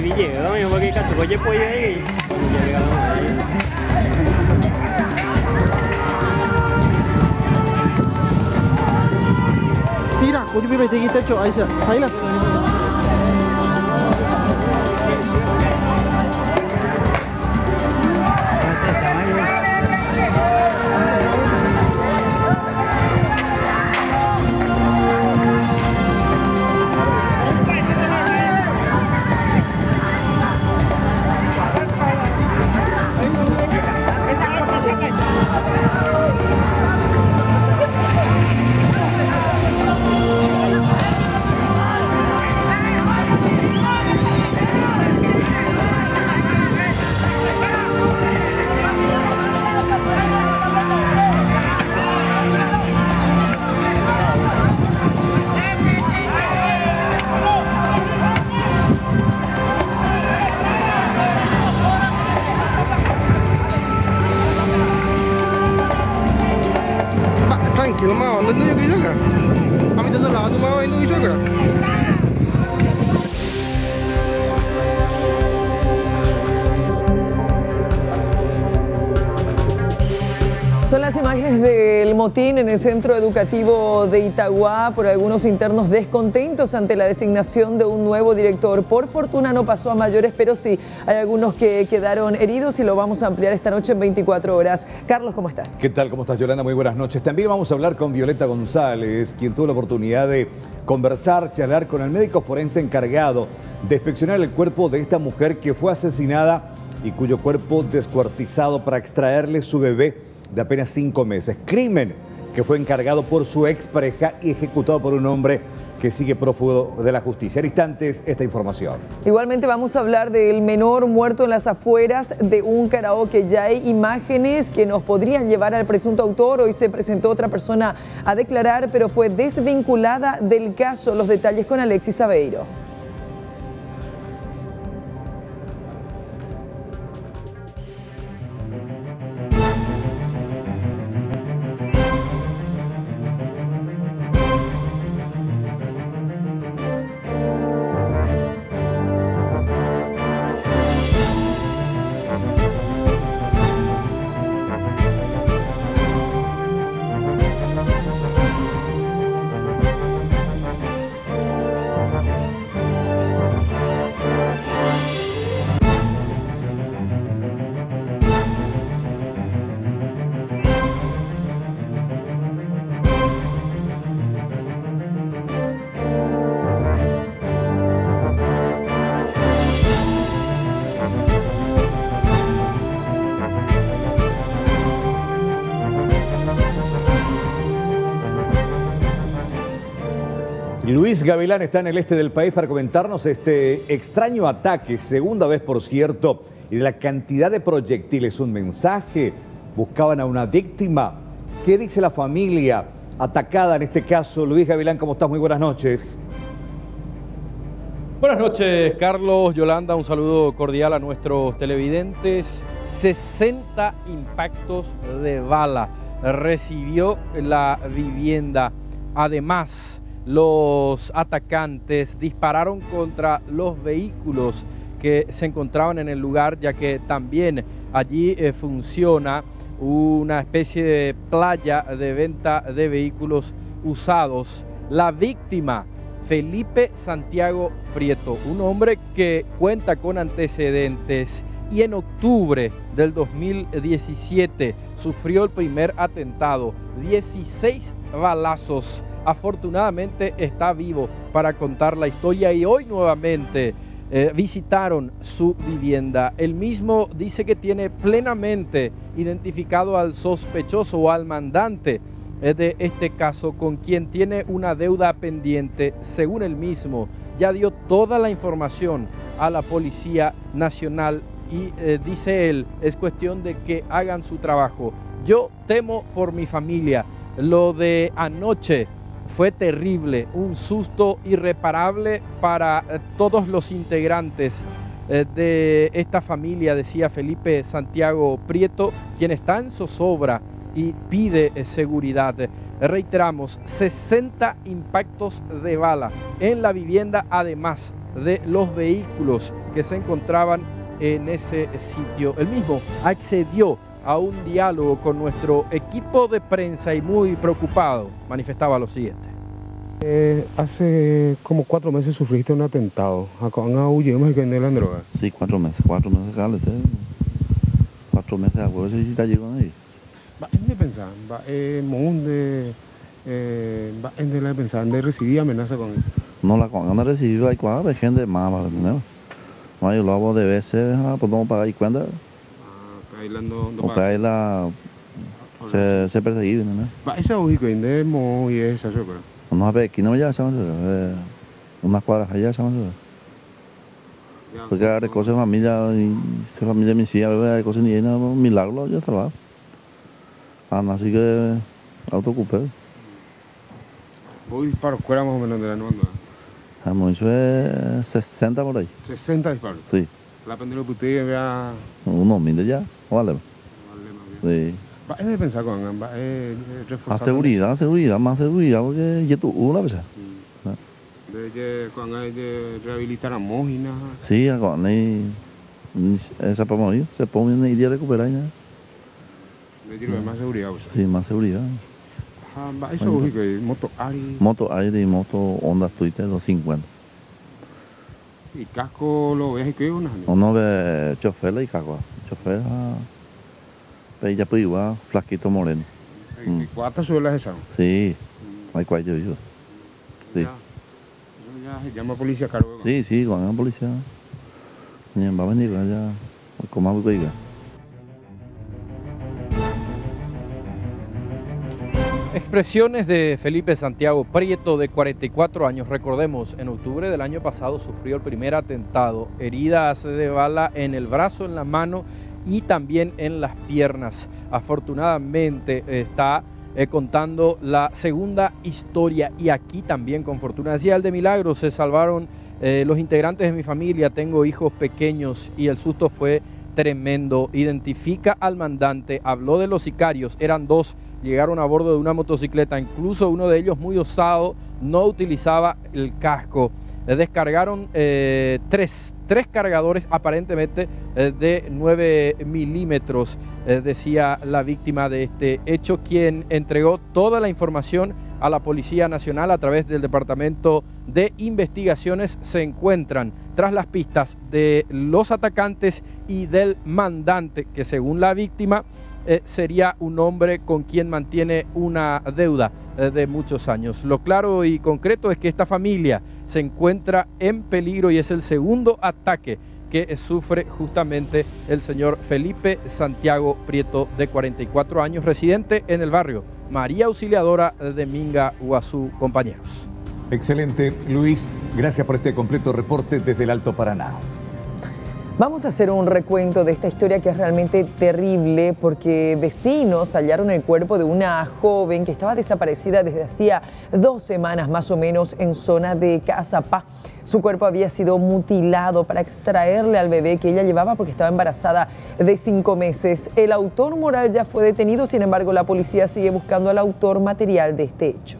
Villegas, yo porque casi voy a pollo ahí. Tira, kudu pi bete kita cok Aisyah. Haila. Tranquilo, mau, não ia jogar. A mim do lado, mau ainda ia jogar. Son las imágenes del motín en el centro educativo de Itagua por algunos internos descontentos ante la designación de un nuevo director. Por fortuna no pasó a mayores, pero sí hay algunos que quedaron heridos y lo vamos a ampliar esta noche en 24 horas. Carlos, ¿cómo estás? ¿Qué tal? ¿Cómo estás, Yolanda? Muy buenas noches. También vamos a hablar con Violeta González, quien tuvo la oportunidad de conversar, charlar con el médico forense encargado de inspeccionar el cuerpo de esta mujer que fue asesinada y cuyo cuerpo descuartizado para extraerle su bebé de apenas 5 meses. Crimen que fue encargado por su expareja y ejecutado por un hombre que sigue prófugo de la justicia. En instantes, esta información. Igualmente vamos a hablar del menor muerto en las afueras de un karaoke. Ya hay imágenes que nos podrían llevar al presunto autor. Hoy se presentó otra persona a declarar, pero fue desvinculada del caso. Los detalles con Alexis Aveiro. Luis Gavilán está en el este del país para comentarnos este extraño ataque, segunda vez por cierto, y de la cantidad de proyectiles. Un mensaje, buscaban a una víctima. ¿Qué dice la familia atacada en este caso? Luis Gavilán, ¿cómo estás? Muy buenas noches. Buenas noches, Carlos, Yolanda, un saludo cordial a nuestros televidentes. 60 impactos de bala recibió la vivienda. Además, los atacantes dispararon contra los vehículos que se encontraban en el lugar, ya que también allí funciona una especie de playa de venta de vehículos usados. La víctima, Felipe Santiago Prieto, un hombre que cuenta con antecedentes y en octubre del 2017 sufrió el primer atentado, 16 balazos. Afortunadamente está vivo para contar la historia y hoy nuevamente visitaron su vivienda. Él mismo dice que tiene plenamente identificado al sospechoso o al mandante de este caso, con quien tiene una deuda pendiente. Según él mismo, ya dio toda la información a la Policía Nacional y dice él, es cuestión de que hagan su trabajo. Yo temo por mi familia. Lo de anoche fue terrible, un susto irreparable para todos los integrantes de esta familia, decía Felipe Santiago Prieto, quien está en zozobra y pide seguridad. Reiteramos, 60 impactos de bala en la vivienda, además de los vehículos que se encontraban en ese sitio. Él mismo accedió a un diálogo con nuestro equipo de prensa y muy preocupado manifestaba lo siguiente. Hace como 4 meses sufriste un atentado. Acá huyemos y vender la droga. Sí, 4 meses, Carlos. 4 meses a huevo, si está llegando ahí. Va en pensar, va en la pensar, de recibir amenaza con él. No la cuando recibido hay cuando hay gente mala, ¿no? No hay lobo de veces, pues no pagar cuenta. Ahí no para ahí la se perseguido, ¿no? Va esa hoy que vendemos y esa yo creo. No sabe aquí no ya sabemos, unas cuadras allá sabemos. Porque hay cosas familia mi hija, hay cosas ni nada, milagro ya salvado. Así que autoocupé. Hoy disparos, ¿cuál era más o menos de la nueva? Eso es 60 por ahí. 60 disparos. Sí. La pendeja que usted vea. Unos 1000 ya, vale. Sí. Va a pensar con a seguridad, más seguridad, porque ya tú una vez. Cuando hay de rehabilitar a Mógina. Sí, cuando hay esa para morir, se pone y de recuperar ya. De más seguridad. Sí, más seguridad. Eso es que moto Ari. Moto Ari y moto Honda Twitter 250. ¿Y casco lo ves que una? Uno de chofer y casco. Chofer, pero ya pues igual, flaquito moreno. ¿Cuántas suelas esas? Sí, hay cuatro yo. Sí. Ya se llama policía caro. Sí, con la policía. Va a venir ya, como algo que diga. Expresiones de Felipe Santiago Prieto, de 44 años. Recordemos, en octubre del año pasado sufrió el primer atentado. Heridas de bala en el brazo, en la mano y también en las piernas. Afortunadamente está contando la segunda historia y aquí también con fortuna. Decía el de milagro, se salvaron los integrantes de mi familia, tengo hijos pequeños y el susto fue tremendo. Identifica al mandante, habló de los sicarios, eran 2. Llegaron a bordo de una motocicleta, incluso uno de ellos muy osado, no utilizaba el casco. Descargaron tres cargadores aparentemente de 9 milímetros, decía la víctima de este hecho, quien entregó toda la información a la Policía Nacional a través del Departamento de Investigaciones. Se encuentran tras las pistas de los atacantes y del mandante, que según la víctima sería un hombre con quien mantiene una deuda de muchos años. Lo claro y concreto es que esta familia se encuentra en peligro y es el segundo ataque que sufre justamente el señor Felipe Santiago Prieto, de 44 años, residente en el barrio María Auxiliadora de Minga, Guazú, compañeros. Excelente, Luis. Gracias por este completo reporte desde el Alto Paraná. Vamos a hacer un recuento de esta historia que es realmente terrible porque vecinos hallaron el cuerpo de una joven que estaba desaparecida desde hacía 2 semanas más o menos en zona de Caazapá. Su cuerpo había sido mutilado para extraerle al bebé que ella llevaba porque estaba embarazada de 5 meses. El autor moral ya fue detenido, sin embargo la policía sigue buscando al autor material de este hecho.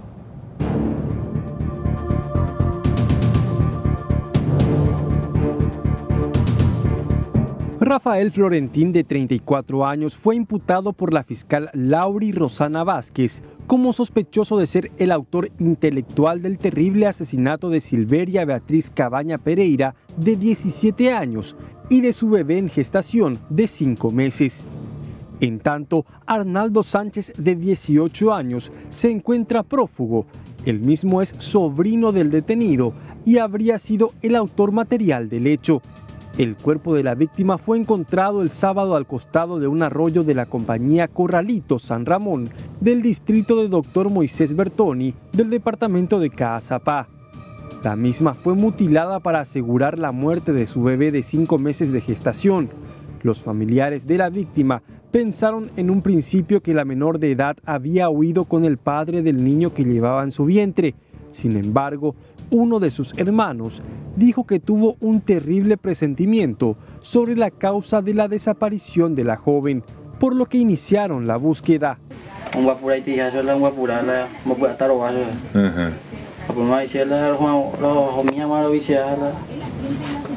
Rafael Florentín, de 34 años, fue imputado por la fiscal Lauri Rosana Vázquez como sospechoso de ser el autor intelectual del terrible asesinato de Silveria Beatriz Cabaña Pereira, de 17 años, y de su bebé en gestación de 5 meses. En tanto, Arnaldo Sánchez, de 18 años, se encuentra prófugo. El mismo es sobrino del detenido y habría sido el autor material del hecho. El cuerpo de la víctima fue encontrado el sábado al costado de un arroyo de la compañía Corralito San Ramón, del distrito de Dr. Moisés Bertoni, del departamento de Caazapá. La misma fue mutilada para asegurar la muerte de su bebé de 5 meses de gestación. Los familiares de la víctima pensaron en un principio que la menor de edad había huido con el padre del niño que llevaba en su vientre. Sin embargo, uno de sus hermanos dijo que tuvo un terrible presentimiento sobre la causa de la desaparición de la joven, por lo que iniciaron la búsqueda.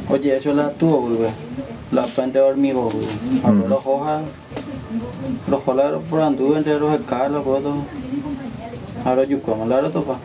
Oye, eso la tuvo, güey. La planta de hormigón, güey. Los hojas, los jolaros por anduvo entre los escalos, todo. Ahora yo como la hora topa.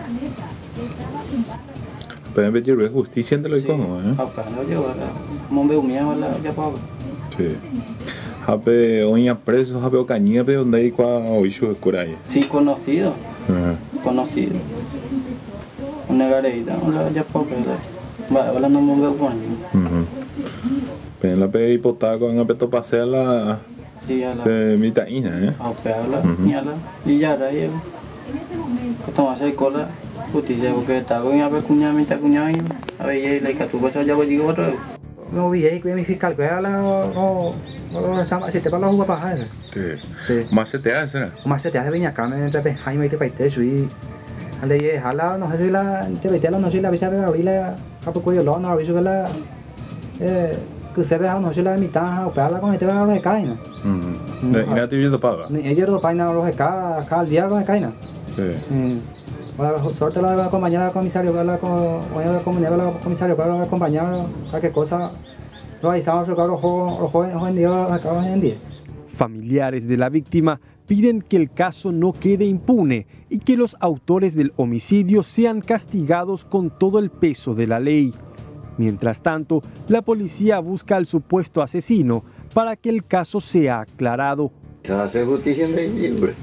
Pero en vez de justicia entre los como, ¿eh? Acá no lleva la. Como veo mía, la ya pago. Sí. Hape oña preso, hape o cañía, pero donde hay hoy su escuela. Sí, conocido. Conocido. Una gareita, una ya pago. Va, ahora no me veo con pero la pe hipotaco en apeto pasea la. Sí, a la. Mitaína, ¿eh? A pearla, y ya la llevo. Que toma seis cola. Justicia, porque está con la cuñada, mitad cuñada y a ver, la que tú vas a ya voy a llegar otra vez. No vi ahí que mi fiscal, que era la. Si te para la jugo para hacer. Sí. Más se te hace, ¿no? Más se te hace venir acá, me entre Jaime y te paite, soy. Ale ye, jala, no sé si la. Te vete a la noche la visa de abrirla. A poco yo lo no aviso que la. Que se vea, no sé la mitad, o pegarla con este va a los de caina. Y no te viendo paga. Ellos los painan a los de cada al día los de caina. Sí. Bueno, suerte la de acompañar al comisario, la comisario, para acompañar a qué cosa lo avisamos los jóvenes hoy en día. Familiares de la víctima piden que el caso no quede impune y que los autores del homicidio sean castigados con todo el peso de la ley. Mientras tanto, la policía busca al supuesto asesino para que el caso sea aclarado. Se hace justicia en el libre.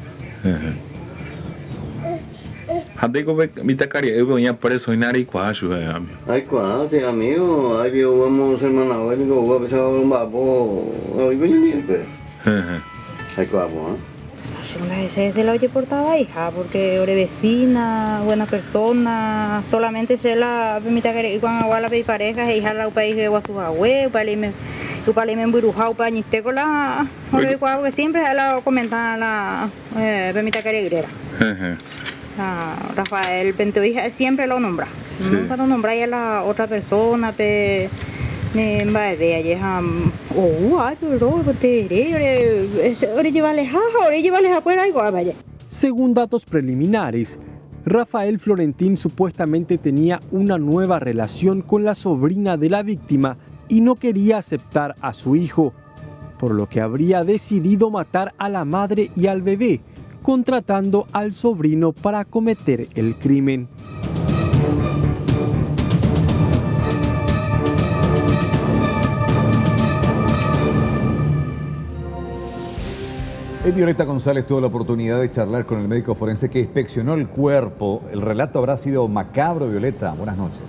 Hande como mi tacaria, yo voy a preso y nari cuacho, amigo. Ay, cuacho, amigo, ay, yo vamos hermana, hoy digo, voy a pensar un babo, hoy voy a ir, pues. Ay, cuacho, Son las 6 de la oye portada, hija, porque eres vecina, buena persona, solamente se la permite que cuando va la pedir parejas, hija la país de Guasuahue, para irme embrujado, para irte con la, que siempre la comentan la permite que grera. Rafael Pentoija siempre lo nombra, nunca lo nombra a la otra persona, ay, según datos preliminares, Rafael Florentín supuestamente tenía una nueva relación con la sobrina de la víctima y no quería aceptar a su hijo, por lo que habría decidido matar a la madre y al bebé, contratando al sobrino para cometer el crimen. Violeta González tuvo la oportunidad de charlar con el médico forense que inspeccionó el cuerpo. El relato habrá sido macabro, Violeta. Buenas noches.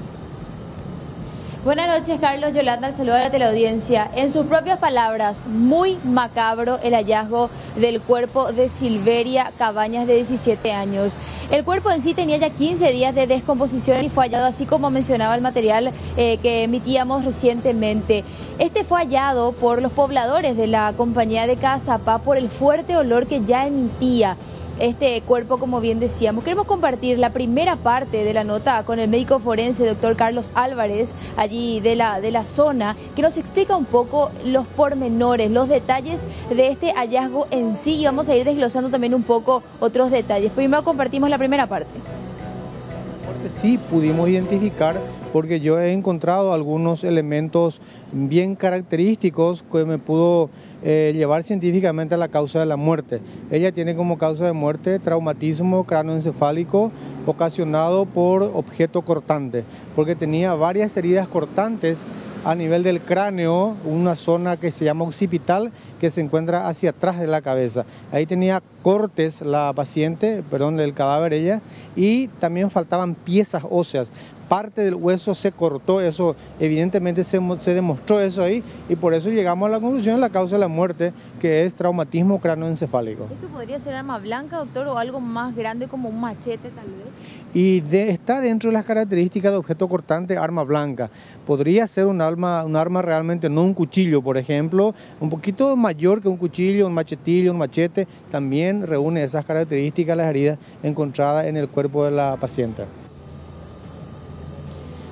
Buenas noches, Carlos. Yolanda, al saludar a la teleaudiencia. En sus propias palabras, muy macabro el hallazgo del cuerpo de Silveria Cabañas, de 17 años. El cuerpo en sí tenía ya 15 días de descomposición y fue hallado, así como mencionaba el material que emitíamos recientemente. Este fue hallado por los pobladores de la compañía de Cazapá por el fuerte olor que ya emitía este cuerpo, como bien decíamos. Queremos compartir la primera parte de la nota con el médico forense, doctor Carlos Álvarez, allí de la zona, que nos explica un poco los pormenores, los detalles de este hallazgo en sí, y vamos a ir desglosando también un poco otros detalles. Primero compartimos la primera parte. Sí, pudimos identificar, porque yo he encontrado algunos elementos bien característicos que me pudo llevar científicamente a la causa de la muerte. Ella tiene como causa de muerte traumatismo cráneoencefálico ocasionado por objeto cortante, porque tenía varias heridas cortantes a nivel del cráneo, una zona que se llama occipital, que se encuentra hacia atrás de la cabeza. Ahí tenía cortes la paciente, perdón, el cadáver ella, y también faltaban piezas óseas. Parte del hueso se cortó, eso evidentemente se demostró eso ahí, y por eso llegamos a la conclusión de la causa de la muerte, que es traumatismo cráneoencefálico. ¿Esto podría ser arma blanca, doctor, o algo más grande como un machete tal vez? Y está dentro de las características de objeto cortante, arma blanca. Podría ser un arma realmente, no un cuchillo, por ejemplo, un poquito mayor que un cuchillo, un machetillo, un machete, también reúne esas características las heridas encontradas en el cuerpo de la paciente.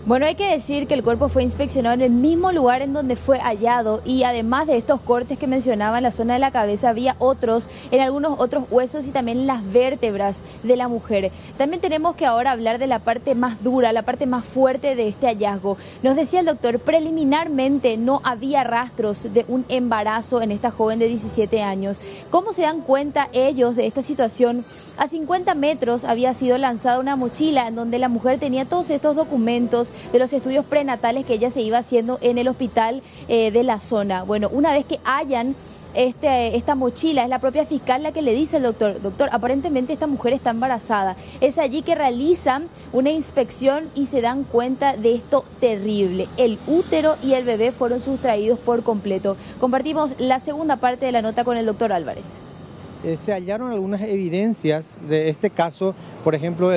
Bueno, hay que decir que el cuerpo fue inspeccionado en el mismo lugar en donde fue hallado y además de estos cortes que mencionaba en la zona de la cabeza, había otros en algunos otros huesos y también en las vértebras de la mujer. También tenemos que ahora hablar de la parte más dura, la parte más fuerte de este hallazgo. Nos decía el doctor, preliminarmente no había rastros de un embarazo en esta joven de 17 años. ¿Cómo se dan cuenta ellos de esta situación? A 50 metros había sido lanzada una mochila en donde la mujer tenía todos estos documentos de los estudios prenatales que ella se iba haciendo en el hospital de la zona. Bueno, una vez que hayan esta mochila, es la propia fiscal la que le dice al doctor, aparentemente esta mujer está embarazada. Es allí que realizan una inspección y se dan cuenta de esto terrible. El útero y el bebé fueron sustraídos por completo. Compartimos la segunda parte de la nota con el doctor Álvarez. Se hallaron algunas evidencias de este caso, por ejemplo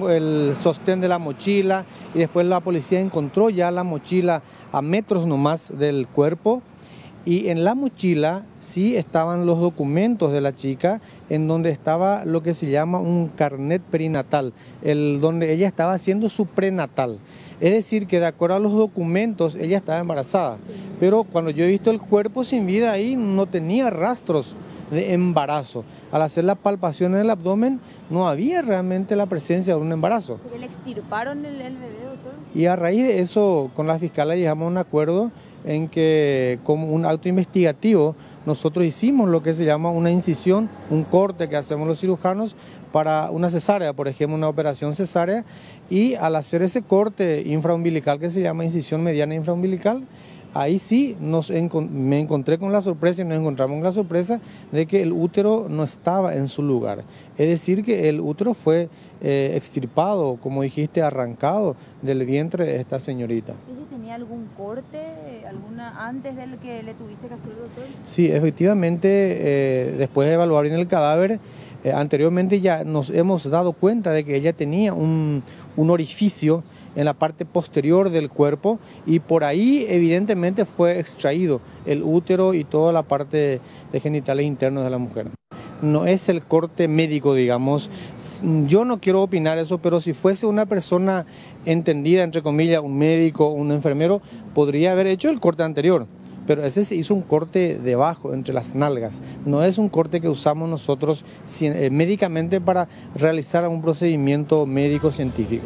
el sostén de la mochila, y después la policía encontró ya la mochila a metros nomás del cuerpo, y en la mochila sí estaban los documentos de la chica, en donde estaba lo que se llama un carnet perinatal, donde ella estaba haciendo su prenatal. Es decir, que de acuerdo a los documentos ella estaba embarazada, pero cuando yo he visto el cuerpo sin vida ahí no tenía rastros de embarazo. Al hacer la palpación en el abdomen no había realmente la presencia de un embarazo. ¿Le extirparon el bebé, doctor? Y a raíz de eso, con la fiscal llegamos a un acuerdo en que, como un acto investigativo, nosotros hicimos lo que se llama una incisión, un corte que hacemos los cirujanos para una cesárea, por ejemplo, una operación cesárea, y al hacer ese corte infraumbilical que se llama incisión mediana infraumbilical, ahí sí me encontré con la sorpresa y nos encontramos con la sorpresa de que el útero no estaba en su lugar. Es decir, que el útero fue extirpado, como dijiste, arrancado del vientre de esta señorita. ¿Ella tenía algún corte antes del que le tuviste que hacer, doctor? Sí, efectivamente, después de evaluar bien el cadáver, anteriormente ya nos hemos dado cuenta de que ella tenía un orificio en la parte posterior del cuerpo, y por ahí evidentemente fue extraído el útero y toda la parte de genitales internos de la mujer. No es el corte médico, digamos. Yo no quiero opinar eso, pero si fuese una persona entendida, entre comillas, un médico, un enfermero, podría haber hecho el corte anterior. Pero ese se hizo un corte debajo, entre las nalgas. No es un corte que usamos nosotros médicamente para realizar un procedimiento médico-científico.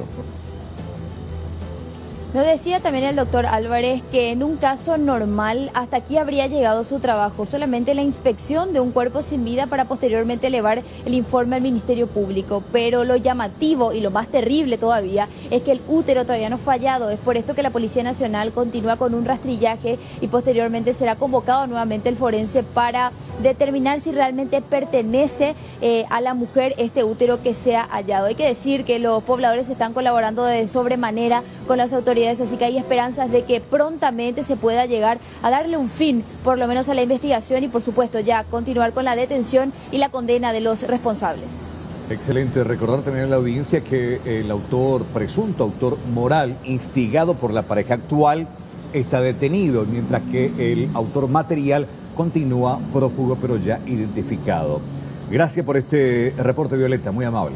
Nos decía también el doctor Álvarez que en un caso normal hasta aquí habría llegado su trabajo, solamente la inspección de un cuerpo sin vida para posteriormente elevar el informe al Ministerio Público. Pero lo llamativo y lo más terrible todavía es que el útero todavía no ha fallado. Es por esto que la Policía Nacional continúa con un rastrillaje y posteriormente será convocado nuevamente el forense para determinar si realmente pertenece a la mujer este útero que se ha hallado. Hay que decir que los pobladores están colaborando de sobremanera con las autoridades, así que hay esperanzas de que prontamente se pueda llegar a darle un fin, por lo menos a la investigación, y por supuesto ya continuar con la detención y la condena de los responsables. Excelente. Recordar también a la audiencia que el presunto autor moral, instigado por la pareja actual, está detenido, mientras que el autor material continúa prófugo, pero ya identificado. Gracias por este reporte, Violeta, muy amable.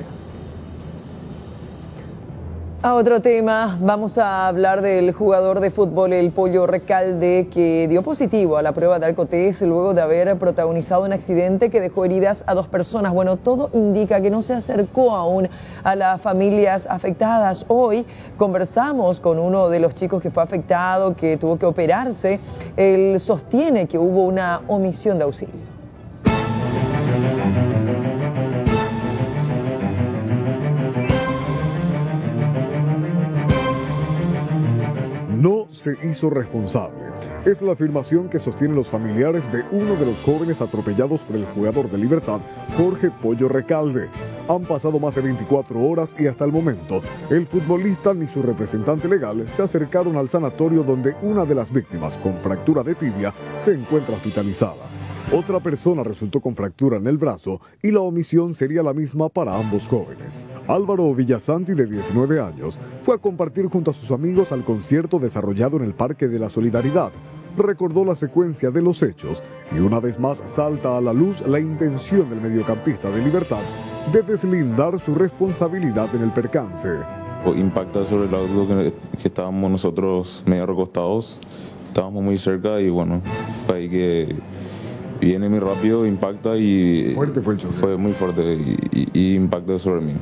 A otro tema, vamos a hablar del jugador de fútbol, el Pollo Recalde, que dio positivo a la prueba de alcotés luego de haber protagonizado un accidente que dejó heridas a 2 personas. Bueno, todo indica que no se acercó aún a las familias afectadas. Hoy conversamos con uno de los chicos que fue afectado, que tuvo que operarse. Él sostiene que hubo una omisión de auxilio. No se hizo responsable. Es la afirmación que sostienen los familiares de uno de los jóvenes atropellados por el jugador de Libertad, Jorge Pollo Recalde. Han pasado más de 24 horas y hasta el momento, el futbolista ni su representante legal se acercaron al sanatorio donde una de las víctimas con fractura de tibia se encuentra hospitalizada. Otra persona resultó con fractura en el brazo y la omisión sería la misma para ambos jóvenes. Álvaro Villasanti, de 19 años, fue a compartir junto a sus amigos al concierto desarrollado en el Parque de la Solidaridad. Recordó la secuencia de los hechos y una vez más salta a la luz la intención del mediocampista de Libertad de deslindar su responsabilidad en el percance. impacta sobre el auto que estábamos nosotros medio recostados. Estábamos muy cerca y bueno, fue ahí que viene muy rápido, impacta y... Fuerte fue el choque. Fue muy fuerte y impacta sobre mí.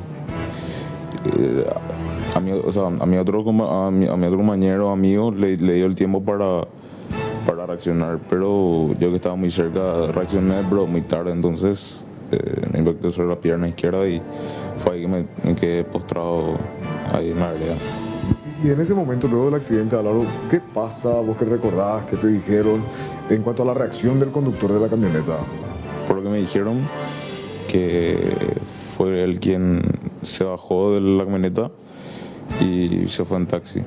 A mi otro compañero, amigo, le dio el tiempo para reaccionar, pero yo que estaba muy cerca reaccioné, pero muy tarde, entonces me impactó sobre la pierna izquierda y fue ahí que me quedé postrado ahí en la vereda. Y en ese momento, luego del accidente, Álvaro, ¿qué pasa? ¿Vos qué recordás? ¿Qué te dijeron en cuanto a la reacción del conductor de la camioneta? Por lo que me dijeron, que fue él quien se bajó de la camioneta y se fue en taxi.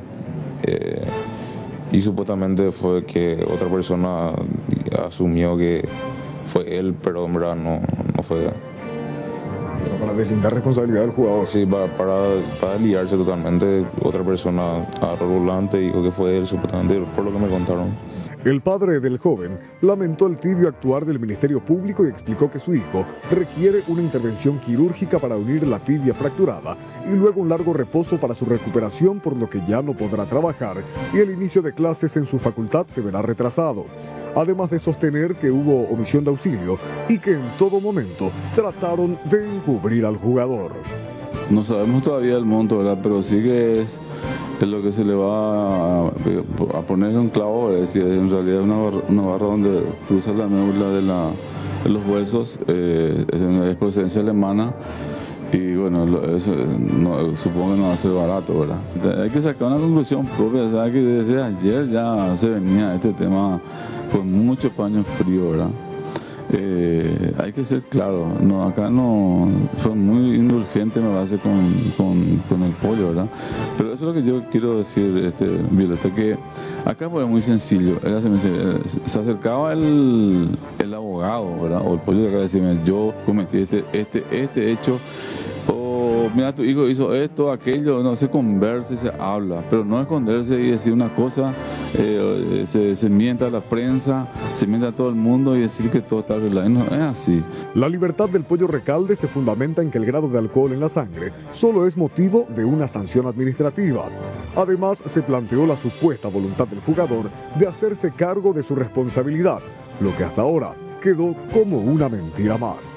Y supuestamente fue que otra persona asumió que fue él, pero en verdad no fue. Para deslindar responsabilidad del jugador. Sí, para liarse totalmente. Otra persona agarró el volante y dijo que fue él, supuestamente, por lo que me contaron. El padre del joven lamentó el tibio actuar del Ministerio Público y explicó que su hijo requiere una intervención quirúrgica para unir la tibia fracturada y luego un largo reposo para su recuperación, por lo que ya no podrá trabajar y el inicio de clases en su facultad se verá retrasado. Además de sostener que hubo omisión de auxilio y que en todo momento trataron de encubrir al jugador. No sabemos todavía el monto, ¿verdad? Pero sí que es lo que se le va a poner un clavo, es decir, en realidad es una barra donde cruza la médula de los huesos, es procedencia alemana. Y bueno, supongo que no va a ser barato, ¿verdad? Hay que sacar una conclusión propia, ¿sabes? Que desde ayer ya se venía este tema con mucho paño frío, ¿verdad? Hay que ser claro, acá no son muy indulgentes, me parece, con el pollo, ¿verdad? Pero eso es lo que yo quiero decir, Violeta, que acá fue muy sencillo. Se acercaba el abogado, ¿verdad? O el pollo de acá, decirme, yo cometí este hecho, o mira, tu hijo hizo esto, aquello, no, se conversa y se habla, pero no esconderse y decir una cosa, se mienta a la prensa, se mienta a todo el mundo y decir que todo está arreglado. No es así. La libertad del Pollo Recalde se fundamenta en que el grado de alcohol en la sangre solo es motivo de una sanción administrativa. Además, se planteó la supuesta voluntad del jugador de hacerse cargo de su responsabilidad, lo que hasta ahora quedó como una mentira más.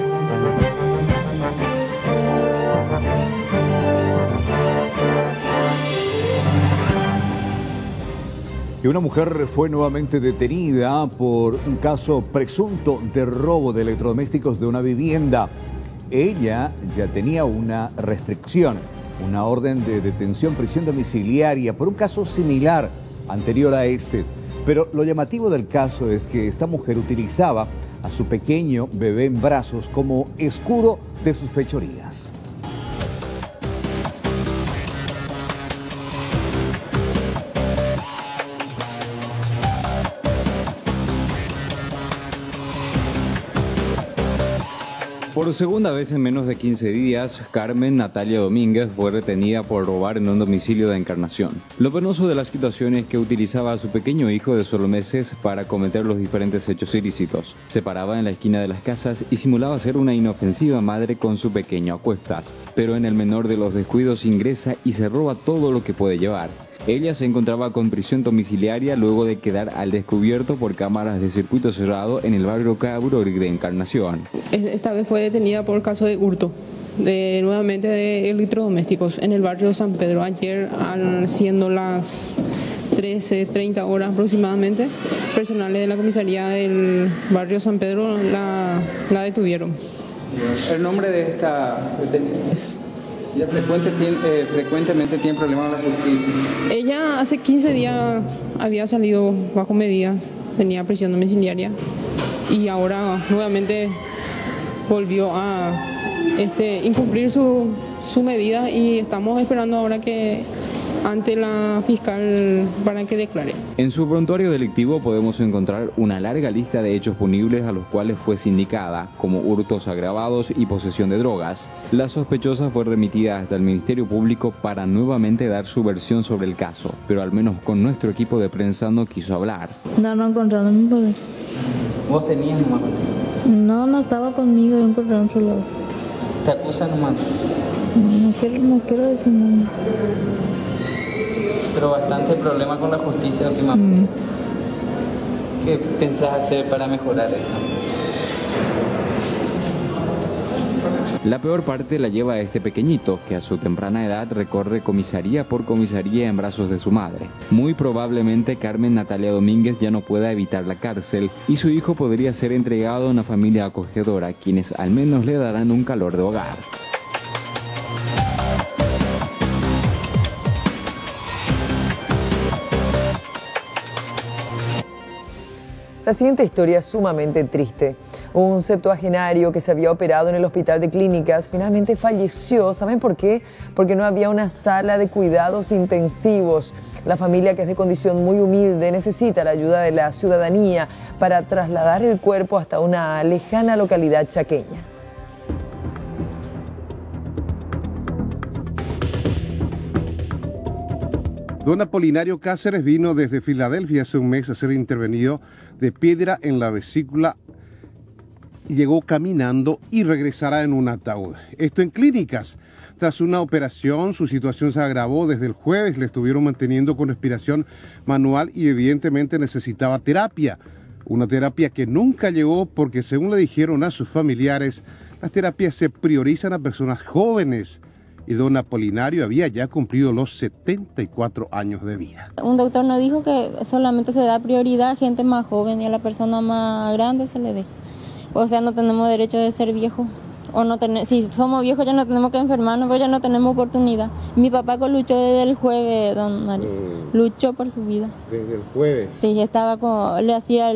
Y una mujer fue nuevamente detenida por un caso presunto de robo de electrodomésticos de una vivienda. Ella ya tenía una restricción, una orden de detención, prisión domiciliaria por un caso similar anterior a este. Pero lo llamativo del caso es que esta mujer utilizaba a su pequeño bebé en brazos como escudo de sus fechorías. Por segunda vez en menos de 15 días, Carmen Natalia Domínguez fue retenida por robar en un domicilio de Encarnación. Lo penoso de la situación es que utilizaba a su pequeño hijo de solo meses para cometer los diferentes hechos ilícitos. Se paraba en la esquina de las casas y simulaba ser una inofensiva madre con su pequeño a cuestas. Pero en el menor de los descuidos ingresa y se roba todo lo que puede llevar. Ella se encontraba con prisión domiciliaria luego de quedar al descubierto por cámaras de circuito cerrado en el barrio Caburoric de Encarnación. Esta vez fue detenida por caso de hurto, nuevamente de electrodomésticos, en el barrio San Pedro. Ayer, siendo las 13:30 horas aproximadamente, personales de la comisaría del barrio San Pedro la detuvieron. ¿El nombre de esta detenida? ¿Ella frecuentemente tiene problemas con la justicia? Ella hace 15 días había salido bajo medidas, tenía prisión domiciliaria y ahora nuevamente volvió a incumplir su medida y estamos esperando ahora que ante la fiscal para que declare. En su prontuario delictivo podemos encontrar una larga lista de hechos punibles a los cuales fue sindicada, como hurtos agravados y posesión de drogas. La sospechosa fue remitida hasta el Ministerio Público para nuevamente dar su versión sobre el caso, pero al menos con nuestro equipo de prensa no quiso hablar. No encontraron mi poder. ¿Vos tenías nomás? No estaba conmigo, yo encontré en otro lado. ¿Te acusan nomás? No quiero decir nada. Pero bastante problema con la justicia últimamente. ¿Qué pensás hacer para mejorar esto? La peor parte la lleva este pequeñito, que a su temprana edad recorre comisaría por comisaría en brazos de su madre. Muy probablemente Carmen Natalia Domínguez ya no pueda evitar la cárcel y su hijo podría ser entregado a una familia acogedora, quienes al menos le darán un calor de hogar. La siguiente historia es sumamente triste. Un septuagenario que se había operado en el hospital de clínicas finalmente falleció. ¿Saben por qué? Porque no había una sala de cuidados intensivos. La familia, que es de condición muy humilde, necesita la ayuda de la ciudadanía para trasladar el cuerpo hasta una lejana localidad chaqueña. Don Apolinario Cáceres vino desde Filadelfia hace un mes a ser intervenido de piedra en la vesícula. Llegó caminando y regresará en un ataúd. Esto en clínicas. Tras una operación, su situación se agravó. Desde el jueves le estuvieron manteniendo con respiración manual y evidentemente necesitaba terapia. Una terapia que nunca llegó porque, según le dijeron a sus familiares, las terapias se priorizan a personas jóvenes. Y don Apolinario había ya cumplido los 74 años de vida. Un doctor nos dijo que solamente se da prioridad a gente más joven y a la persona más grande se le dé. O sea, no tenemos derecho de ser viejos. O no si somos viejos ya no tenemos que enfermarnos, pero ya no tenemos oportunidad. Mi papá luchó desde el jueves, don Mario. Luchó por su vida. ¿Desde el jueves? Sí, estaba le hacía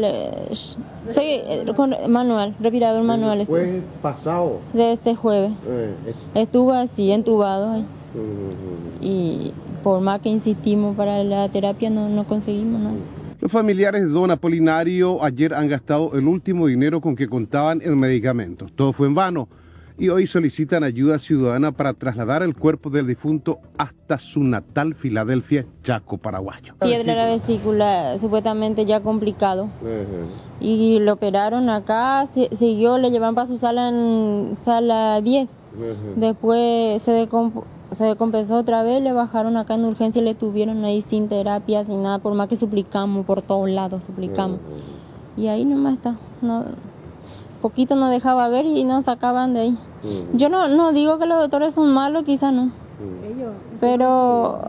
con manual, respirador manual. ¿El jueves pasado? De este jueves. Estuvo así, entubado ahí. Y por más que insistimos para la terapia no conseguimos nada. Los familiares de don Apolinario ayer han gastado el último dinero con que contaban en medicamentos. Todo fue en vano y hoy solicitan ayuda ciudadana para trasladar el cuerpo del difunto hasta su natal Filadelfia, Chaco, paraguayo. Piedra la vesícula, supuestamente ya complicado. Y lo operaron acá, siguió, le llevaron para su sala en sala 10. Después se descompensó otra vez, le bajaron acá en urgencia y le tuvieron ahí sin terapia, sin nada, por más que suplicamos, por todos lados suplicamos. Y ahí nomás está. Poquito nos dejaba ver y nos sacaban de ahí. Yo no digo que los doctores son malos, quizás no. Pero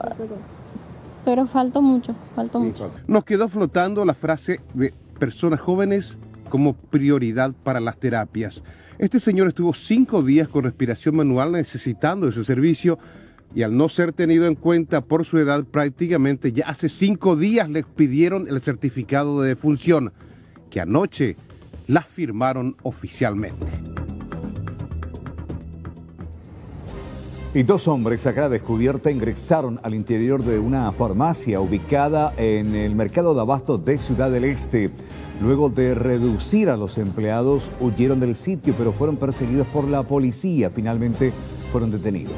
faltó mucho. Nos quedó flotando la frase de personas jóvenes como prioridad para las terapias. Este señor estuvo 5 días con respiración manual necesitando ese servicio y al no ser tenido en cuenta por su edad, prácticamente ya hace 5 días le pidieron el certificado de defunción, que anoche la firmaron oficialmente. Y 2 hombres a cara descubierta ingresaron al interior de una farmacia ubicada en el mercado de abasto de Ciudad del Este. Luego de reducir a los empleados, huyeron del sitio, pero fueron perseguidos por la policía. Finalmente fueron detenidos.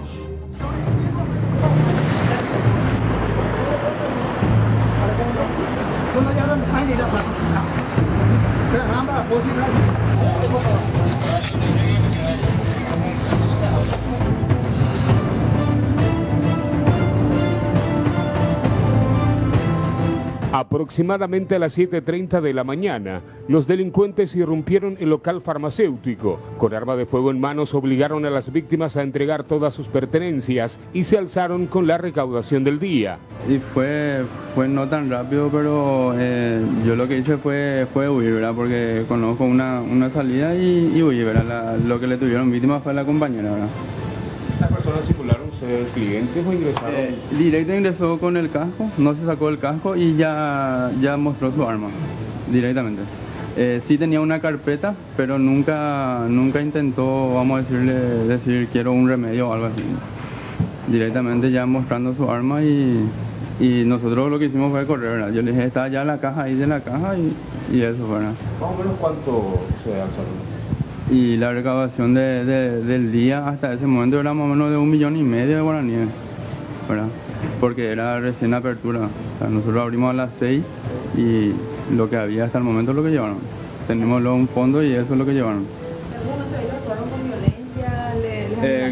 Aproximadamente a las 7:30 de la mañana, los delincuentes irrumpieron el local farmacéutico. Con arma de fuego en manos obligaron a las víctimas a entregar todas sus pertenencias y se alzaron con la recaudación del día. Y fue no tan rápido, pero yo lo que hice fue huir, ¿verdad? Porque conozco una salida y huí, ¿verdad? Lo que le tuvieron víctima fue la compañera, ¿verdad? ¿Las personas circularon clientes o ingresaron? Directo ingresó con el casco, no se sacó el casco y ya mostró su arma directamente. Sí tenía una carpeta, pero nunca intentó, vamos a decir quiero un remedio o algo así. Directamente ya mostrando su arma y nosotros lo que hicimos fue correr, ¿verdad? Yo le dije, está allá la caja, ahí de la caja y eso, ¿verdad? Más o menos ¿cuánto se alzaron? Y la recaudación del día hasta ese momento era más o menos de 1,5 millones de guaraníes, ¿verdad? Porque era recién apertura. O sea, nosotros abrimos a las 6 y lo que había hasta el momento es lo que llevaron. Tenemos luego un fondo y eso es lo que llevaron. ¿Algunos de ellos actuaron con violencia? ¿Les amenazó?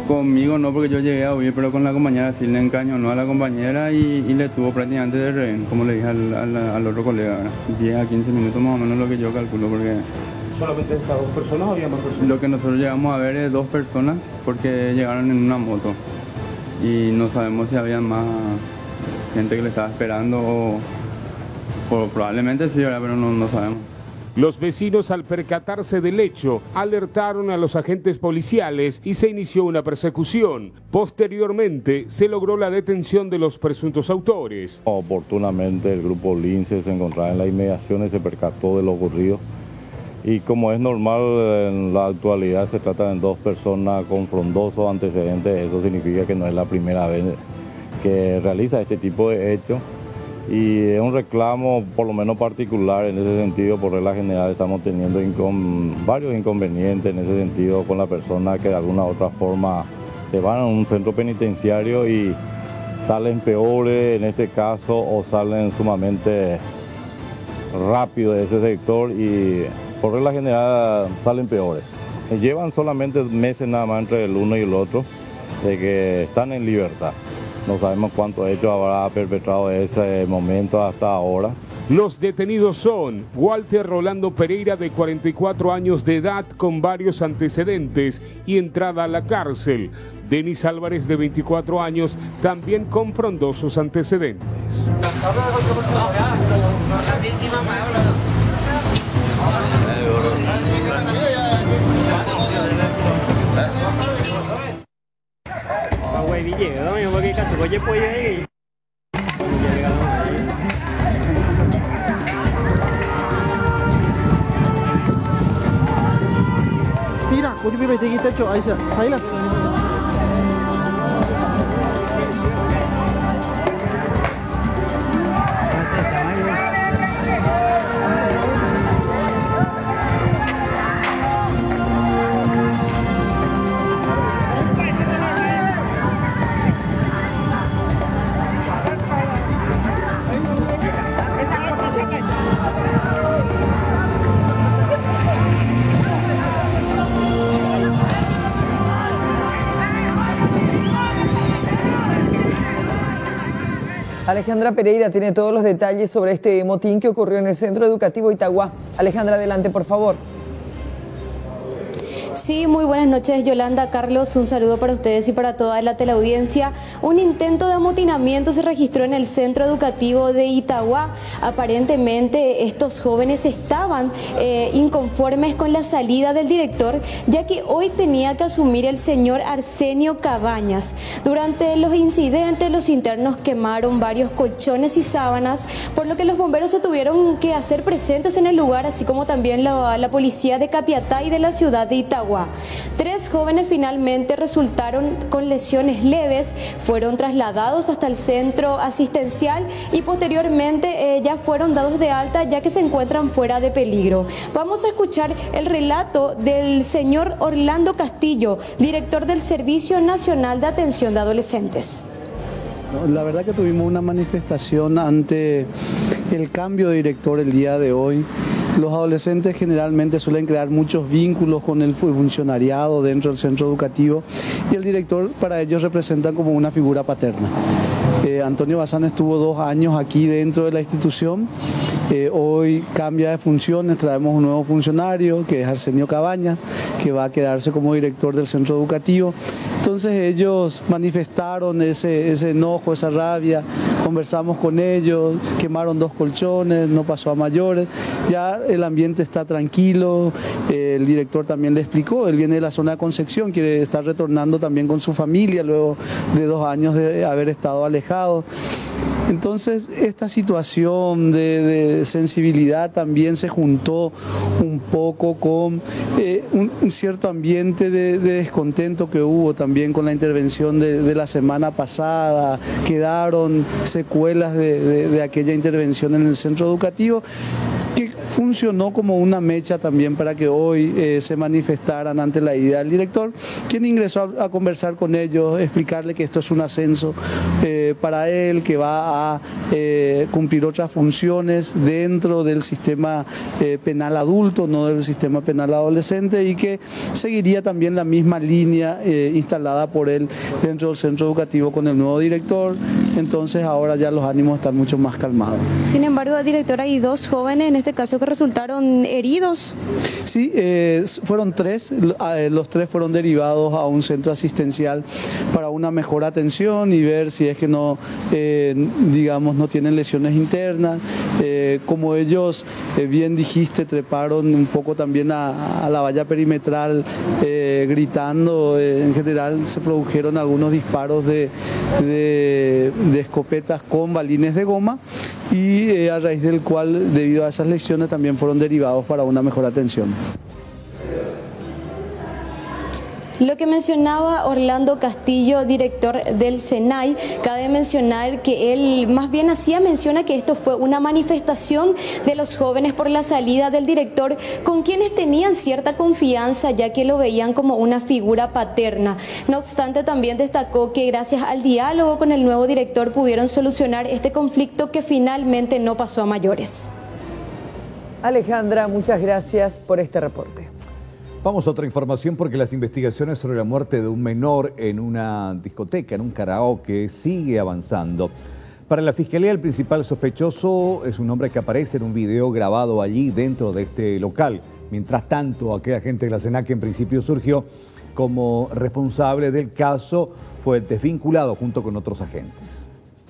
Conmigo no, porque yo llegué a huir, pero con la compañera sí le encañonó a la compañera y le tuvo prácticamente de rehén, como le dije al otro colega, ¿verdad? 10 a 15 minutos más o menos lo que yo calculo, porque... ¿Solamente estas 2 personas o había más personas? Lo que nosotros llegamos a ver es 2 personas, porque llegaron en una moto. Y no sabemos si había más gente que le estaba esperando o probablemente sí, ¿verdad? Pero no sabemos. Los vecinos, al percatarse del hecho, alertaron a los agentes policiales y se inició una persecución. Posteriormente, se logró la detención de los presuntos autores. Oportunamente, el grupo Lince se encontraba en las inmediaciones, se percató de lo ocurrido. Y como es normal, en la actualidad se trata de 2 personas con frondosos antecedentes. Eso significa que no es la primera vez que realiza este tipo de hechos. Y es un reclamo por lo menos particular en ese sentido. Por regla general estamos teniendo varios inconvenientes en ese sentido con la persona que de alguna u otra forma se van a un centro penitenciario y salen peores en este caso o salen sumamente rápido de ese sector y por regla general salen peores. Llevan solamente meses nada más entre el uno y el otro de que están en libertad. No sabemos cuántos hechos habrá perpetrado de ese momento hasta ahora. Los detenidos son Walter Rolando Pereira, de 44 años de edad, con varios antecedentes y entrada a la cárcel. Denis Álvarez, de 24 años, también con frondosos antecedentes. Mira, coño, me metí aquí, techo, ahí la. Alejandra Pereira tiene todos los detalles sobre este motín que ocurrió en el Centro Educativo Itagua. Alejandra, adelante, por favor. Sí, muy buenas noches, Yolanda, Carlos, un saludo para ustedes y para toda la teleaudiencia. Un intento de amotinamiento se registró en el Centro Educativo de Itagua. Aparentemente estos jóvenes estaban inconformes con la salida del director, ya que hoy tenía que asumir el señor Arsenio Cabañas. Durante los incidentes, los internos quemaron varios colchones y sábanas, por lo que los bomberos se tuvieron que hacer presentes en el lugar, así como también la policía de Capiatá y de la ciudad de Itagua. 3 jóvenes finalmente resultaron con lesiones leves, fueron trasladados hasta el centro asistencial y posteriormente ya fueron dados de alta, ya que se encuentran fuera de peligro. Vamos a escuchar el relato del señor Orlando Castillo, director del Servicio Nacional de Atención de Adolescentes. La verdad que tuvimos una manifestación ante el cambio de director el día de hoy. Los adolescentes generalmente suelen crear muchos vínculos con el funcionariado dentro del centro educativo y el director para ellos representa como una figura paterna. Antonio Bazán estuvo 2 años aquí dentro de la institución, hoy cambia de funciones, traemos un nuevo funcionario que es Arsenio Cabañas, que va a quedarse como director del centro educativo. Entonces ellos manifestaron ese enojo, esa rabia, conversamos con ellos, quemaron 2 colchones, no pasó a mayores, ya el ambiente está tranquilo, el director también le explicó, él viene de la zona de Concepción, quiere estar retornando también con su familia luego de 2 años de haber estado alejado. Entonces esta situación de sensibilidad también se juntó un poco con un cierto ambiente de descontento que hubo también con la intervención de la semana pasada. Quedaron secuelas de aquella intervención en el centro educativo. que funcionó como una mecha también para que hoy se manifestaran ante la idea del director, quien ingresó a conversar con ellos, explicarle que esto es un ascenso para él, que va a cumplir otras funciones dentro del sistema penal adulto, no del sistema penal adolescente, y que seguiría también la misma línea instalada por él dentro del centro educativo con el nuevo director. Entonces ahora ya los ánimos están mucho más calmados. Sin embargo, director, hay 2 jóvenes en este caso que resultaron heridos. Sí, fueron 3, los 3 fueron derivados a un centro asistencial para una mejor atención y ver si es que no, digamos, no tienen lesiones internas. Como ellos, bien dijiste, treparon un poco también a la valla perimetral gritando, en general se produjeron algunos disparos de escopetas con balines de goma y a raíz del cual, debido a esas lesiones, también fueron derivados para una mejor atención. Lo que mencionaba Orlando Castillo, director del SENAI, cabe mencionar que él más bien menciona que esto fue una manifestación de los jóvenes por la salida del director, con quienes tenían cierta confianza ya que lo veían como una figura paterna. No obstante, también destacó que gracias al diálogo con el nuevo director pudieron solucionar este conflicto que finalmente no pasó a mayores. Alejandra, muchas gracias por este reporte. Vamos a otra información porque las investigaciones sobre la muerte de un menor en una discoteca, en un karaoke, sigue avanzando. Para la Fiscalía, el principal sospechoso es un hombre que aparece en un video grabado allí dentro de este local. Mientras tanto, aquel agente de la SENAC que en principio surgió como responsable del caso fue desvinculado junto con otros agentes.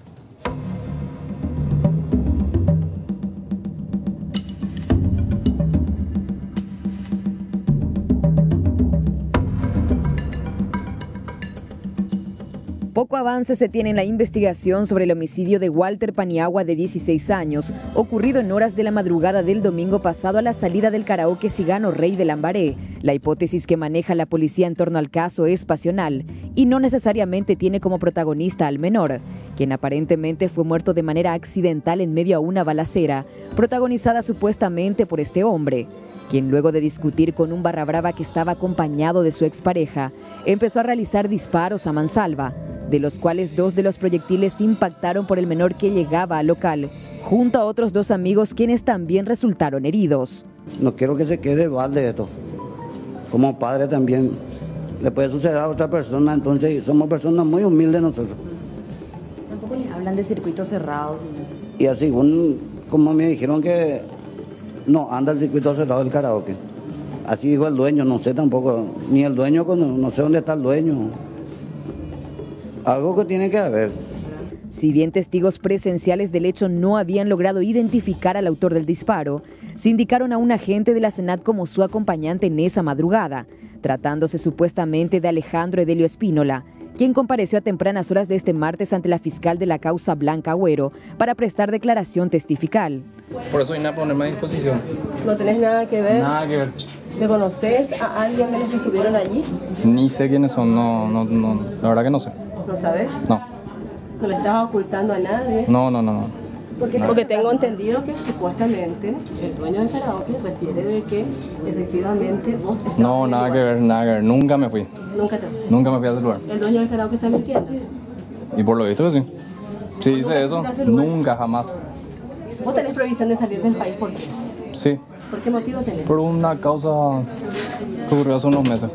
Poco avance se tiene en la investigación sobre el homicidio de Walter Paniagua, de 16 años, ocurrido en horas de la madrugada del domingo pasado a la salida del karaoke Cigano Rey de Lambaré. La hipótesis que maneja la policía en torno al caso es pasional y no necesariamente tiene como protagonista al menor, quien aparentemente fue muerto de manera accidental en medio a una balacera, protagonizada supuestamente por este hombre, quien luego de discutir con un barra brava que estaba acompañado de su expareja, empezó a realizar disparos a mansalva, de los cuales 2 de los proyectiles impactaron por el menor que llegaba al local, junto a otros 2 amigos quienes también resultaron heridos. No quiero que se quede balde esto. Como padre también le puede suceder a otra persona, entonces somos personas muy humildes nosotros. Tampoco les hablan de circuitos cerrados. Y así, como me dijeron que no anda el circuito cerrado del karaoke. Así dijo el dueño, no sé tampoco, ni el dueño, no sé dónde está el dueño. Algo que tiene que haber. Si bien testigos presenciales del hecho no habían logrado identificar al autor del disparo, se indicaron a un agente de la SENAT como su acompañante en esa madrugada, tratándose supuestamente de Alejandro Edelio Espínola, quien compareció a tempranas horas de este martes ante la fiscal de la causa Blanca Agüero para prestar declaración testifical. Por eso vine a ponerme a disposición. ¿No tenés nada que ver? Nada que ver. ¿Le conoces a alguien de los que estuvieron allí? Ni sé quiénes son, no, la verdad que no sé. ¿No sabes? No. ¿No le estabas ocultando a nadie? No. Porque tengo entendido que supuestamente el dueño del karaoke refiere de que efectivamente vos estabas... No, nada que ver, nunca me fui. ¿Nunca te fuiste? Nunca me fui a ese lugar. ¿El dueño del karaoke está mintiendo? Y por lo visto que sí. Sí, dice eso, nunca, jamás. ¿Vos tenés previsión de salir del país por qué? Sí. ¿Por qué motivo tenés? Por una causa que ocurrió hace unos meses.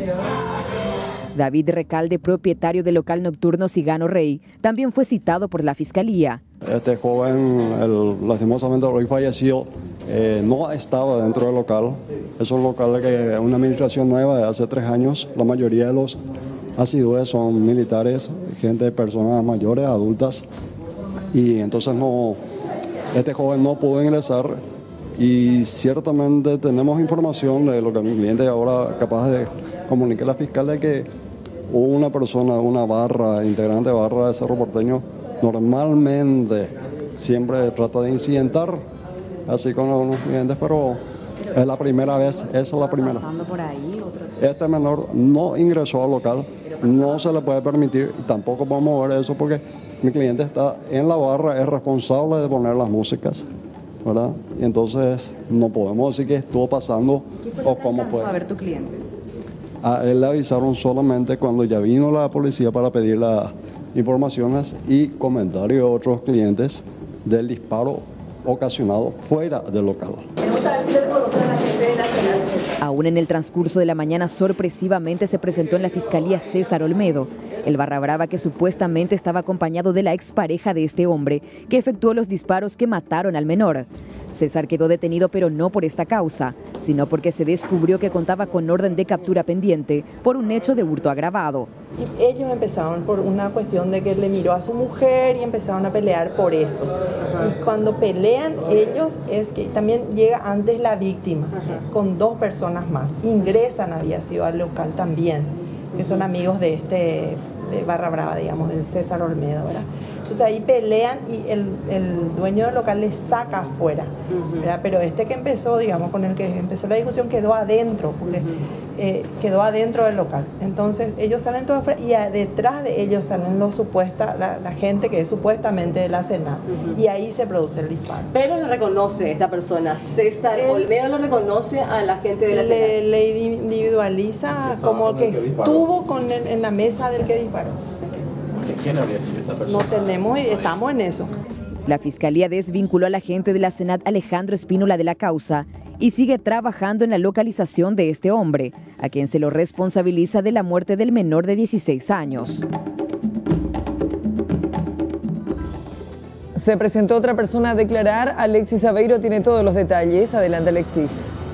David Recalde, propietario del local nocturno Cigano Rey, también fue citado por la fiscalía. Este joven, lastimosamente hoy fallecido, no estaba dentro del local. Es un local que es una administración nueva de hace 3 años. La mayoría de los asiduos son militares, personas mayores, adultas. Y entonces este joven no pudo ingresar. Y ciertamente tenemos información de lo que mi cliente ahora capaz de comunicar a la fiscal de que hubo una persona, una barra, integrante de barra de Cerro Porteño, normalmente siempre trata de incidentar así con algunos clientes, pero es la primera vez, esa es la primera. Este menor no ingresó al local, no se le puede permitir, y tampoco podemos ver eso porque mi cliente está en la barra, es responsable de poner las músicas ¿verdad? Y entonces no podemos decir que estuvo pasando o cómo fue. A ver tu cliente. A él le avisaron solamente cuando ya vino la policía para pedir las informaciones y comentarios de otros clientes del disparo ocasionado fuera del local. Aún en el transcurso de la mañana, sorpresivamente se presentó en la fiscalía César Olmedo, el barra brava que supuestamente estaba acompañado de la expareja de este hombre, que efectuó los disparos que mataron al menor. César quedó detenido, pero no por esta causa, sino porque se descubrió que contaba con orden de captura pendiente por un hecho de hurto agravado. Y ellos empezaron por una cuestión de que le miró a su mujer y empezaron a pelear por eso. Y cuando pelean ellos, es que también llega antes la víctima, con 2 personas más. Ingresan, había sido al local también, que son amigos de este de barra brava, digamos, del César Olmedo, ¿verdad? Entonces ahí pelean y el dueño del local le saca afuera, ¿verdad? Pero este que empezó, digamos, con el que empezó la discusión quedó adentro, porque quedó adentro del local. Entonces ellos salen todos afuera y detrás de ellos salen la gente que es supuestamente de la Senat, y ahí se produce el disparo. Pero lo reconoce esta persona, César Olmedo lo reconoce a la gente de la Senat. Le individualiza como que estuvo en la mesa del que disparó. ¿Quién habría sido esta persona? No tenemos y estamos en eso. La fiscalía desvinculó al agente de la Senat Alejandro Espínola de la causa y sigue trabajando en la localización de este hombre, a quien se lo responsabiliza de la muerte del menor de 16 años. Se presentó otra persona a declarar. Alexis Aveiro tiene todos los detalles. Adelante, Alexis.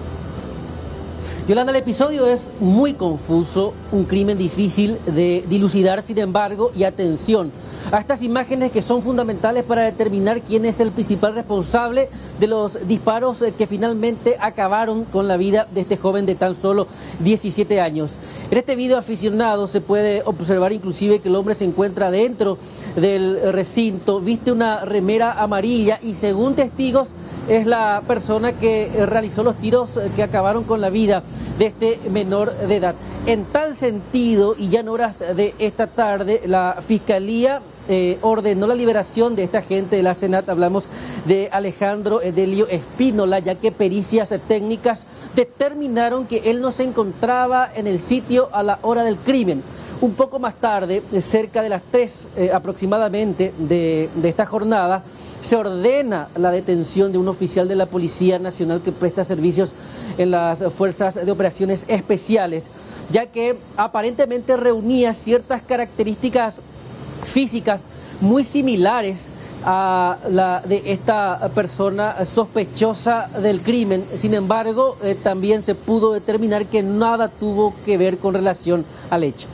Yolanda, el episodio es muy confuso, un crimen difícil de dilucidar, sin embargo, y atención a estas imágenes que son fundamentales para determinar quién es el principal responsable de los disparos que finalmente acabaron con la vida de este joven de tan solo 17 años. En este video aficionado se puede observar inclusive que el hombre se encuentra dentro del recinto, viste una remera amarilla y según testigos es la persona que realizó los tiros que acabaron con la vida de este menor de edad. En tal sentido, y ya en horas de esta tarde, la Fiscalía ordenó la liberación de esta agente de la Senat. Hablamos de Alejandro Edelio Espínola, ya que pericias técnicas determinaron que él no se encontraba en el sitio a la hora del crimen. Un poco más tarde, cerca de las 3 aproximadamente de esta jornada, se ordena la detención de un oficial de la Policía Nacional que presta servicios en las Fuerzas de Operaciones Especiales, ya que aparentemente reunía ciertas características físicas muy similares a la de esta persona sospechosa del crimen. Sin embargo, también se pudo determinar que nada tuvo que ver con relación al hecho.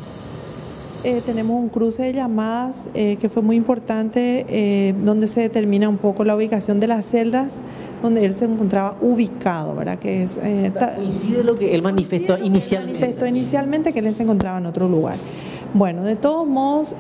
Tenemos un cruce de llamadas que fue muy importante, donde se determina un poco la ubicación de las celdas donde él se encontraba ubicado, ¿verdad? Que es, coincide lo que él manifestó inicialmente. Manifestó inicialmente que él se encontraba en otro lugar. Bueno, de todos modos,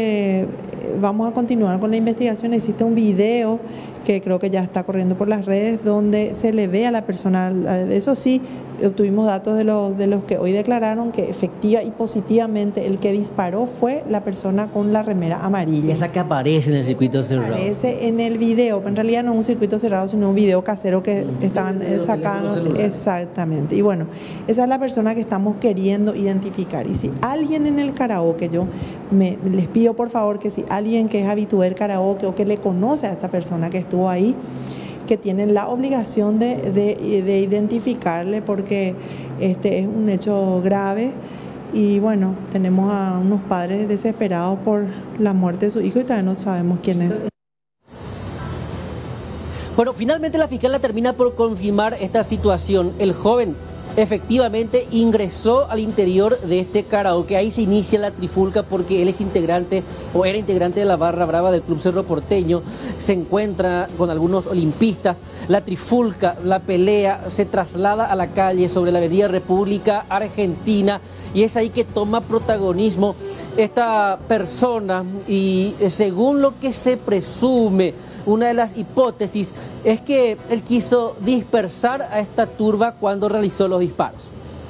vamos a continuar con la investigación. Existe un video que creo que ya está corriendo por las redes donde se le ve a la persona. Eso sí, obtuvimos datos de los que hoy declararon que efectiva y positivamente el que disparó fue la persona con la remera amarilla. Esa que aparece en el circuito cerrado. Aparece en el video, en realidad no es un circuito cerrado, sino un video casero que estaban sacando. Exactamente. Y bueno, esa es la persona que estamos queriendo identificar. Y si alguien en el karaoke, les pido por favor que si alguien que es habitual del karaoke o que le conoce a esta persona que estuvo ahí, que tienen la obligación de identificarle, porque este es un hecho grave y bueno, tenemos a unos padres desesperados por la muerte de su hijo y todavía no sabemos quién es. Bueno, finalmente la fiscalía termina por confirmar esta situación. El joven efectivamente ingresó al interior de este karaoke. Ahí se inicia la trifulca porque él es integrante o era integrante de la barra brava del Club Cerro Porteño. Se encuentra con algunos olimpistas. La trifulca, la pelea se traslada a la calle sobre la avenida República Argentina y es ahí que toma protagonismo esta persona y según lo que se presume, una de las hipótesis es que él quiso dispersar a esta turba cuando realizó los disparos.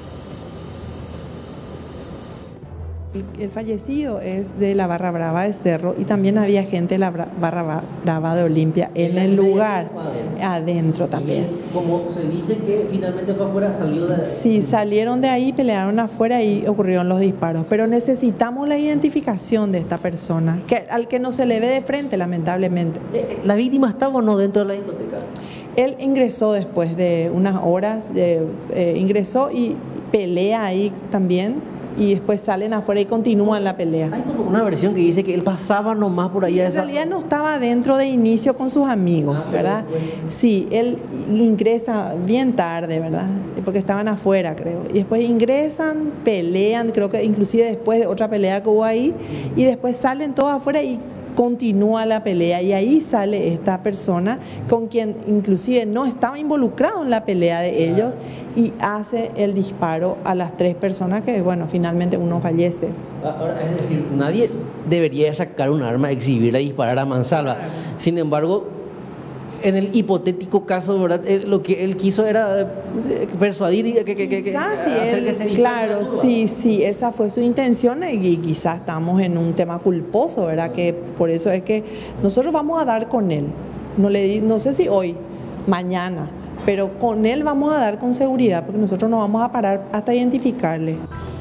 El fallecido es de la barra brava de Cerro y también había gente de la barra brava de Olimpia en el lugar. adentro también. Como se dice que finalmente fue afuera, salió de... Sí, salieron de ahí, pelearon afuera y ocurrieron los disparos. Pero necesitamos la identificación de esta persona, al que no se le ve de frente, lamentablemente. ¿La víctima estaba o no dentro de la discoteca? Él ingresó después de unas horas, ingresó y pelea ahí también. Y después salen afuera y continúan la pelea. Hay como una versión que dice que él pasaba nomás por ahí. Sí, en realidad no estaba dentro de inicio con sus amigos, ¿verdad? Sí, él ingresa bien tarde, ¿verdad? Porque estaban afuera, creo. Y después ingresan, pelean, creo que inclusive después de otra pelea que hubo ahí, y después salen todos afuera y continúa la pelea, y ahí sale esta persona con quien inclusive no estaba involucrado en la pelea de ellos y hace el disparo a las 3 personas que, bueno, finalmente uno fallece. Ahora, es decir, nadie debería sacar un arma, exhibirla y disparar a mansalva. Sin embargo, en el hipotético caso, ¿verdad? Lo que él quiso era persuadir claro, sí, esa fue su intención, y quizás estamos en un tema culposo, ¿verdad? Que por eso es que nosotros vamos a dar con él. No sé si hoy, mañana, pero con él vamos a dar con seguridad, porque nosotros no vamos a parar hasta identificarle.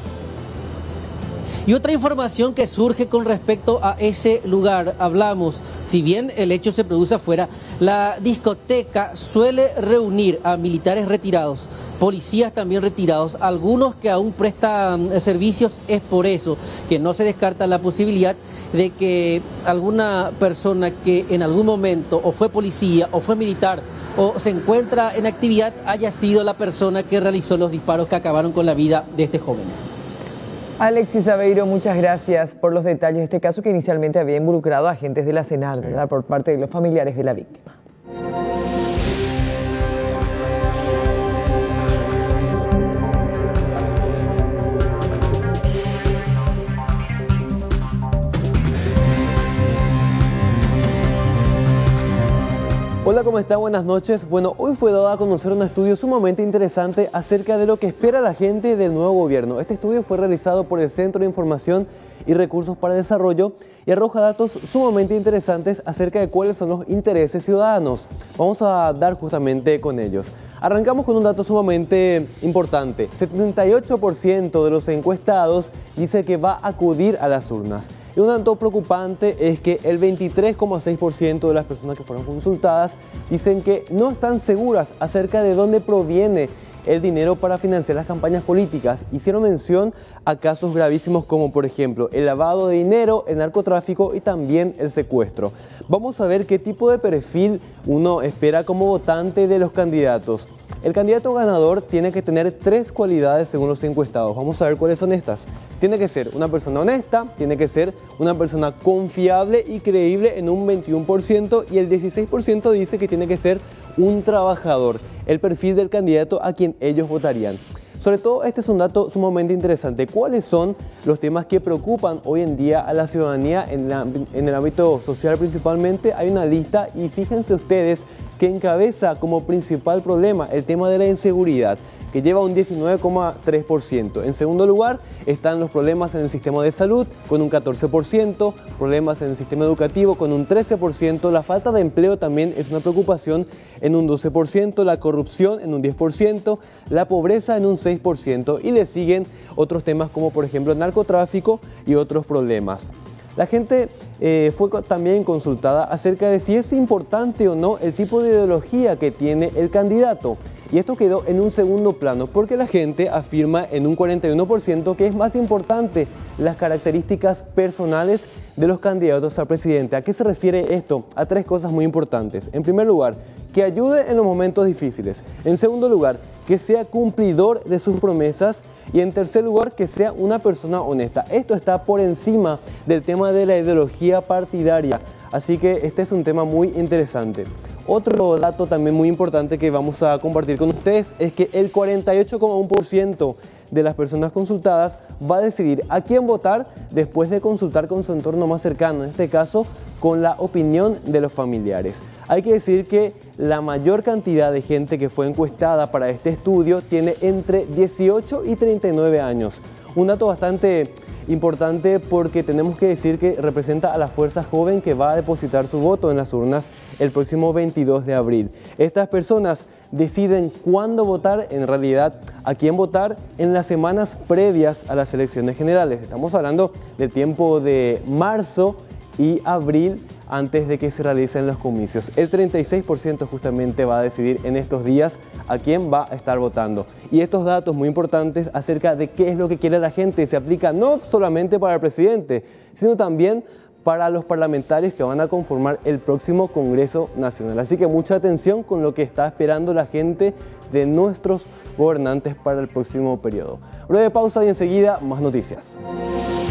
Y otra información que surge con respecto a ese lugar, hablamos, si bien el hecho se produce afuera, la discoteca suele reunir a militares retirados, policías también retirados, algunos que aún prestan servicios. Es por eso que no se descarta la posibilidad de que alguna persona que en algún momento o fue policía o fue militar o se encuentra en actividad haya sido la persona que realizó los disparos que acabaron con la vida de este joven. Alexis Aveiro, muchas gracias por los detalles de este caso que inicialmente había involucrado a agentes de la CENAR, ¿verdad?, por parte de los familiares de la víctima. Hola, ¿cómo está? Buenas noches. Bueno, hoy fue dado a conocer un estudio sumamente interesante acerca de lo que espera la gente del nuevo gobierno. Este estudio fue realizado por el Centro de Información y Recursos para el Desarrollo y arroja datos sumamente interesantes acerca de cuáles son los intereses ciudadanos. Vamos a dar justamente con ellos. Arrancamos con un dato sumamente importante. 78% de los encuestados dice que va a acudir a las urnas. Y un dato preocupante es que el 23,6% de las personas que fueron consultadas dicen que no están seguras acerca de dónde proviene el dinero para financiar las campañas políticas. Hicieron mención a casos gravísimos como, por ejemplo, el lavado de dinero, el narcotráfico y también el secuestro. Vamos a ver qué tipo de perfil uno espera como votante de los candidatos. El candidato ganador tiene que tener 3 cualidades según los encuestados. Vamos a ver cuáles son estas. Tiene que ser una persona honesta, tiene que ser una persona confiable y creíble en un 21%, y el 16% dice que tiene que ser un trabajador, el perfil del candidato a quien ellos votarían. Sobre todo, este es un dato sumamente interesante. ¿Cuáles son los temas que preocupan hoy en día a la ciudadanía en el ámbito social principalmente? Hay una lista y fíjense ustedes que encabeza como principal problema el tema de la inseguridad, que lleva un 19,3%. En segundo lugar están los problemas en el sistema de salud con un 14%, problemas en el sistema educativo con un 13%, la falta de empleo también es una preocupación en un 12%, la corrupción en un 10%, la pobreza en un 6%, y le siguen otros temas como por ejemplo el narcotráfico y otros problemas. La gente fue también consultada acerca de si es importante o no el tipo de ideología que tiene el candidato. Y esto quedó en un segundo plano porque la gente afirma en un 41% que es más importante las características personales de los candidatos a presidente. ¿A qué se refiere esto? A 3 cosas muy importantes. En primer lugar, que ayude en los momentos difíciles. En segundo lugar, que sea cumplidor de sus promesas. Y en tercer lugar, que sea una persona honesta. Esto está por encima del tema de la ideología partidaria. Así que este es un tema muy interesante. Otro dato también muy importante que vamos a compartir con ustedes es que el 48,1% de las personas consultadas va a decidir a quién votar después de consultar con su entorno más cercano, en este caso con la opinión de los familiares. Hay que decir que la mayor cantidad de gente que fue encuestada para este estudio tiene entre 18 y 39 años. Un dato bastante importante porque tenemos que decir que representa a la fuerza joven que va a depositar su voto en las urnas el próximo 22 de abril. Estas personas deciden cuándo votar, en realidad a quién votar en las semanas previas a las elecciones generales. Estamos hablando del tiempo de marzo y abril antes de que se realicen los comicios. El 36% justamente va a decidir en estos días a quién va a estar votando. Y estos datos muy importantes acerca de qué es lo que quiere la gente se aplica no solamente para el presidente, sino también para los parlamentarios que van a conformar el próximo Congreso Nacional. Así que mucha atención con lo que está esperando la gente de nuestros gobernantes para el próximo periodo. Breve pausa y enseguida más noticias.